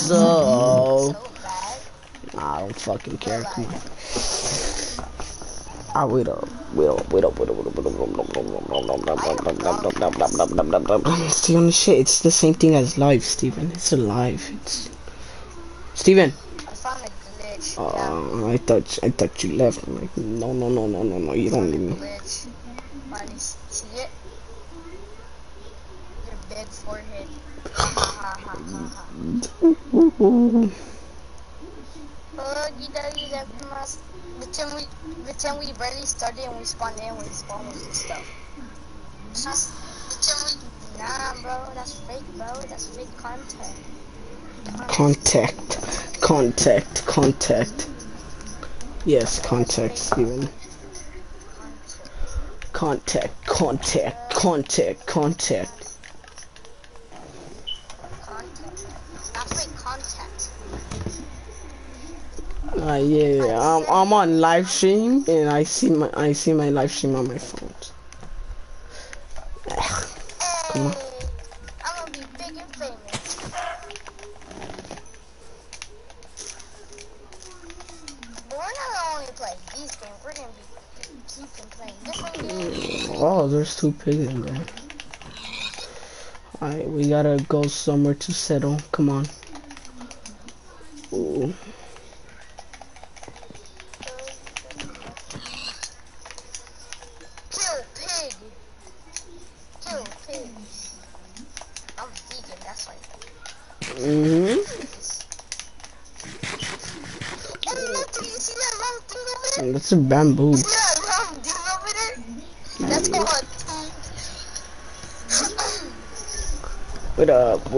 So bad. I don't fucking care. Come on. Ah, wait up. Steven, shit, it's the same thing as live, Steven. It's alive. It's Steven. I found a glitch. I thought you left. I'm like, no, you don't need me. Glitch. Finally see it? Your big forehead. Ha ha ha ha ha. The time we barely started and we spawned in with spawners and stuff. Nah, bro, that's fake, bro. That's fake content. Contact. Yes, contact, Steven. Contact. That's fake contact. Yeah, I'm on live stream and I see my live stream on my phone. Come on. I'm gonna be big and famous. But we're not gonna only play these games. We're gonna be keeping playing different games. Oh, there's 2 pigs in there. Alright, we gotta go somewhere to settle. Come on. Ooh. Kill pig. I'm vegan, that's why. Oh, look, do you see that long thing over there? That's a bamboo. See that long thing over there? That's called a Wait up.